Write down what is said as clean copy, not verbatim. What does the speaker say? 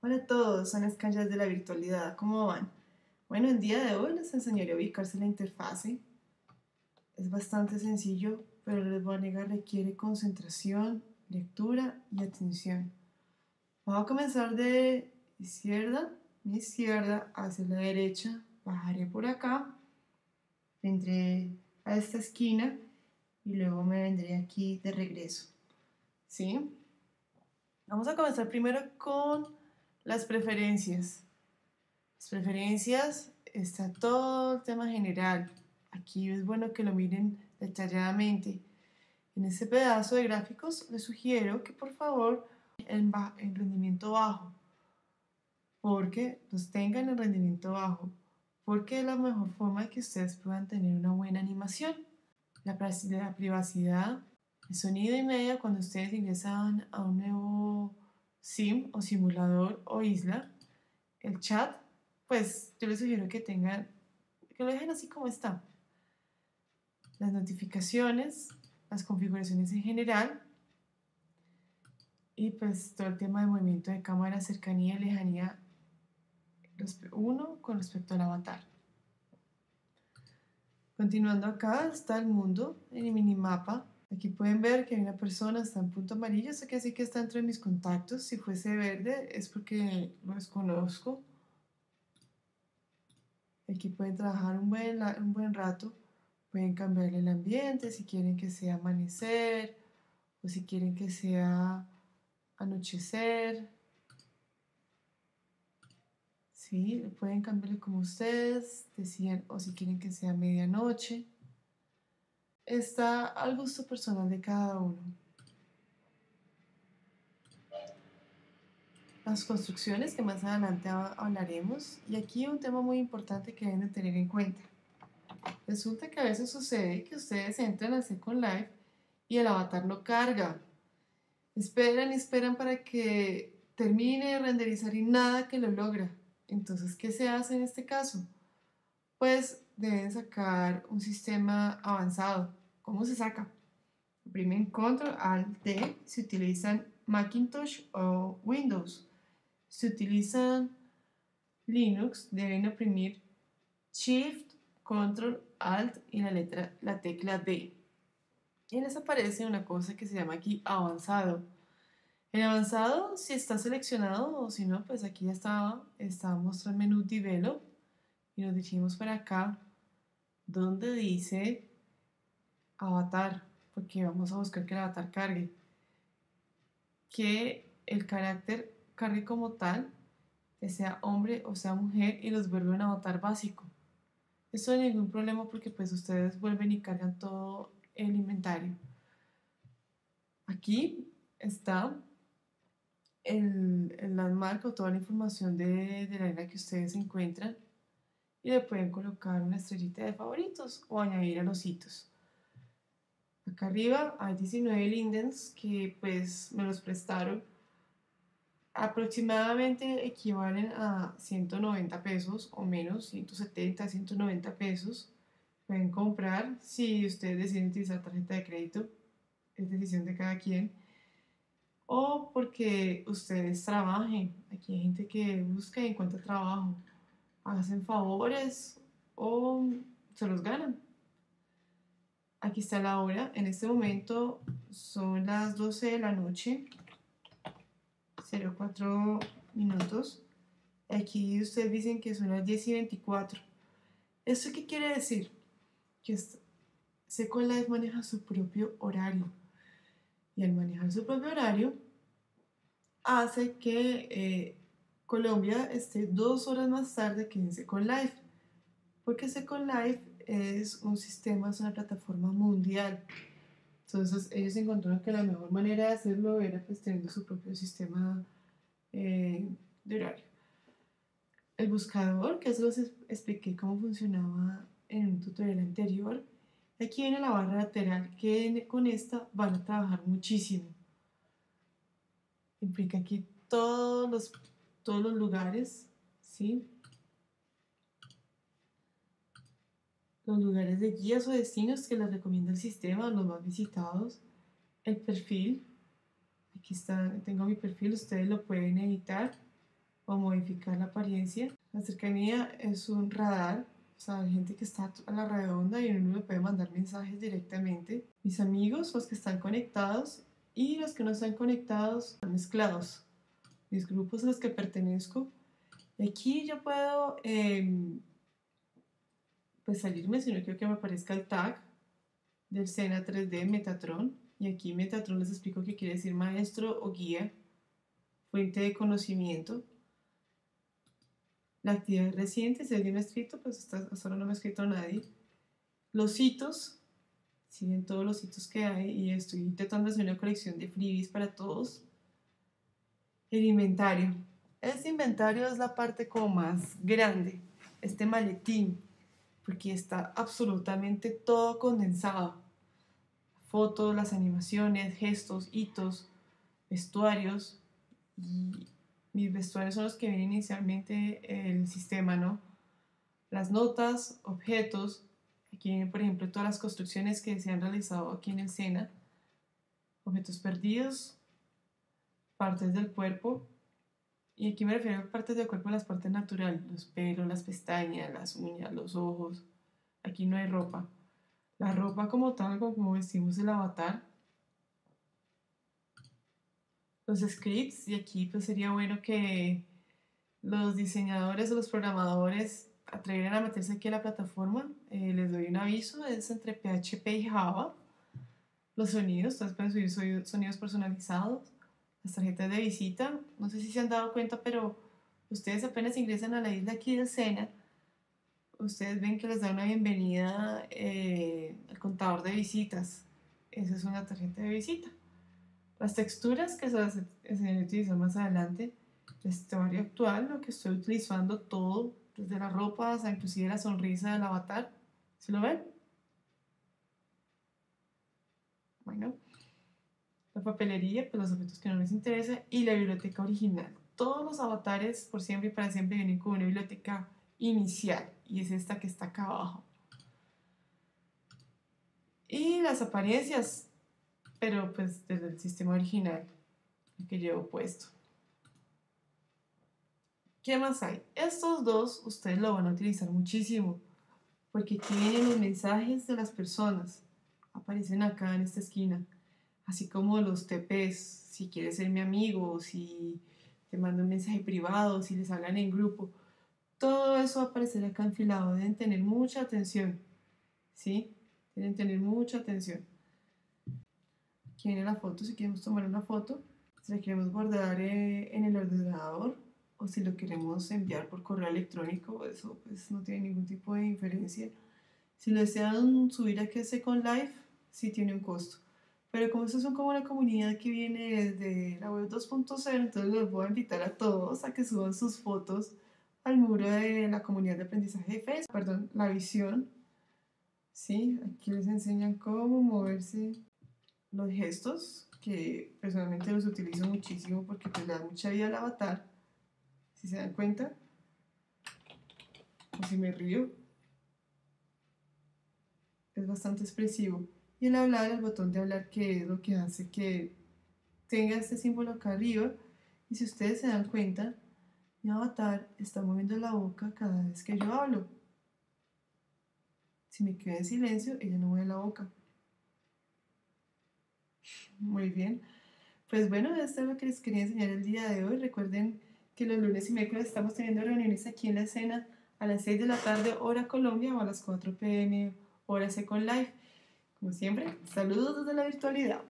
Hola a todos, son las canchas de la virtualidad, ¿cómo van? Bueno, el día de hoy les enseñaré a ubicarse en la interfase. Es bastante sencillo, pero les voy a negar requiere concentración, lectura y atención. Vamos a comenzar de mi izquierda hacia la derecha, bajaré por acá, vendré a esta esquina y luego me vendré aquí de regreso, ¿sí? Vamos a comenzar primero con las preferencias. Las preferencias está todo el tema general. Aquí es bueno que lo miren detalladamente. En este pedazo de gráficos les sugiero que por favor en rendimiento bajo, porque los tengan en rendimiento bajo, porque es la mejor forma de que ustedes puedan tener una buena animación. La privacidad, el sonido y media cuando ustedes ingresan a un nuevo sim o simulador o isla, el chat, pues yo les sugiero que lo dejen así como está. Las notificaciones, las configuraciones en general y pues todo el tema de movimiento de cámara, cercanía y lejanía uno con respecto al avatar. Continuando acá está el mundo en el minimapa. Aquí pueden ver que hay una persona, está en punto amarillo, eso quiere decir que está dentro de mis contactos. Si fuese verde es porque lo desconozco. Aquí pueden trabajar un buen rato, pueden cambiarle el ambiente si quieren que sea amanecer o si quieren que sea anochecer. ¿Sí? Pueden cambiarle como ustedes decían o si quieren que sea medianoche. Está al gusto personal de cada uno. Las construcciones que más adelante hablaremos, y aquí un tema muy importante que deben de tener en cuenta. Resulta que a veces sucede que ustedes entran al Second Life y el avatar no carga. Esperan y esperan para que termine de renderizar y nada que lo logra. Entonces, ¿qué se hace en este caso? Pues deben sacar un sistema avanzado. ¿Cómo se saca? Oprimen Control Alt D si utilizan Macintosh o Windows. Si utilizan Linux, deben oprimir Shift, Control, Alt y la tecla D. Y les aparece una cosa que se llama aquí avanzado. En avanzado, si está seleccionado o si no, pues aquí ya está mostrando el menú Develop y nos dirigimos para acá donde dice avatar, porque vamos a buscar que el avatar cargue. Que el carácter cargue como tal, que sea hombre o sea mujer y los vuelve un avatar básico. Eso no hay ningún problema porque pues ustedes vuelven y cargan todo el inventario. Aquí está el landmark o toda la información de la isla que ustedes encuentran y le pueden colocar una estrellita de favoritos o añadir a los hitos. Acá arriba hay 19 lindens que pues me los prestaron. Aproximadamente equivalen a 190 pesos o menos, 170, 190 pesos. Pueden comprar si ustedes deciden utilizar tarjeta de crédito, es decisión de cada quien. O porque ustedes trabajen. Aquí hay gente que busca y encuentra trabajo. Hacen favores o se los ganan. Aquí está la hora. En este momento son las 12 de la noche. 04 minutos. Aquí ustedes dicen que son las 10:24. ¿Esto qué quiere decir? Que Second Life maneja su propio horario. Y al manejar su propio horario, hace que Colombia esté 2 horas más tarde que en Second Life. Porque Second Life es un sistema, es una plataforma mundial. Entonces ellos encontraron que la mejor manera de hacerlo era pues teniendo su propio sistema de horario. El buscador, que eso les expliqué cómo funcionaba en un tutorial anterior. Aquí viene la barra lateral, que con esta van a trabajar muchísimo. Implica aquí todos los lugares, ¿sí? Los lugares de guías o destinos que les recomienda el sistema, los más visitados. El perfil, aquí está, tengo mi perfil, ustedes lo pueden editar. o modificar la apariencia. La cercanía es un radar, o sea, hay gente que está a la redonda y uno le puede mandar mensajes directamente. Mis amigos, los que están conectados y los que no están conectados, están mezclados. Mis grupos a los que pertenezco. Y aquí yo puedo pues salirme si no quiero que me aparezca el tag del Sena 3D Metatron. Y aquí Metatron les explico qué quiere decir maestro o guía, fuente de conocimiento. La actividad reciente, si alguien ha escrito, pues hasta ahora no me ha escrito nadie. Los hitos, siguen todos los hitos que hay y estoy intentando hacer una colección de freebies para todos. El inventario. Este inventario es la parte como más grande, este maletín, porque está absolutamente todo condensado. Fotos, las animaciones, gestos, hitos, vestuarios. Y mis vestuarios son los que vienen inicialmente el sistema, ¿no? Las notas, objetos. Aquí vienen, por ejemplo, todas las construcciones que se han realizado aquí en el SENA. Objetos perdidos, partes del cuerpo. Y aquí me refiero a partes del cuerpo, las partes naturales, los pelos, las pestañas, las uñas, los ojos. Aquí no hay ropa. La ropa como tal, como vestimos el avatar. Los scripts, y aquí pues sería bueno que los diseñadores o los programadores atrevieran a meterse aquí a la plataforma. Les doy un aviso, es entre PHP y Java. Los sonidos, ustedes pueden subir sonidos personalizados. Las tarjetas de visita, no sé si se han dado cuenta, pero ustedes apenas ingresan a la isla aquí del Sena, ustedes ven que les da una bienvenida al contador de visitas. Esa es una tarjeta de visita. Las texturas que se las enseñaré a utilizar más adelante. El vestuario actual, lo que estoy utilizando todo, desde la ropa hasta inclusive la sonrisa del avatar. ¿Sí lo ven? Bueno, la papelería, pues los objetos que no les interesa, y la biblioteca original. Todos los avatares por siempre y para siempre vienen con una biblioteca inicial, y es esta que está acá abajo. Y las apariencias, pero pues desde el sistema original que llevo puesto. ¿Qué más hay? Estos dos ustedes lo van a utilizar muchísimo, porque aquí vienen los mensajes de las personas, aparecen acá en esta esquina, así como los TPs, si quieres ser mi amigo, si te mando un mensaje privado, si les hablan en grupo, todo eso va a aparecer acá enfilado. Deben tener mucha atención, ¿sí? Deben tener mucha atención. Aquí viene la foto, si queremos tomar una foto, si la queremos guardar en el ordenador o si lo queremos enviar por correo electrónico, eso pues no tiene ningún tipo de diferencia. Si lo desean subir aquí a Second Life, sí tiene un costo. Pero como estos son como una comunidad que viene desde la web 2.0, entonces les voy a invitar a todos a que suban sus fotos al muro de la comunidad de aprendizaje de Facebook, perdón, la visión. Sí, aquí les enseñan cómo moverse los gestos, que personalmente los utilizo muchísimo porque pues le da mucha vida al avatar. Si se dan cuenta, o si me río, es bastante expresivo. Y el hablar, el botón de hablar, que es lo que hace que tenga este símbolo acá arriba. Y si ustedes se dan cuenta, mi avatar está moviendo la boca cada vez que yo hablo. Si me quedo en silencio, ella no mueve la boca. Muy bien. Pues bueno, esto es lo que les quería enseñar el día de hoy. Recuerden que los lunes y miércoles estamos teniendo reuniones aquí en la escena a las 6 de la tarde, hora Colombia, o a las 4 p.m., hora Second Life. Como siempre, saludos desde la virtualidad.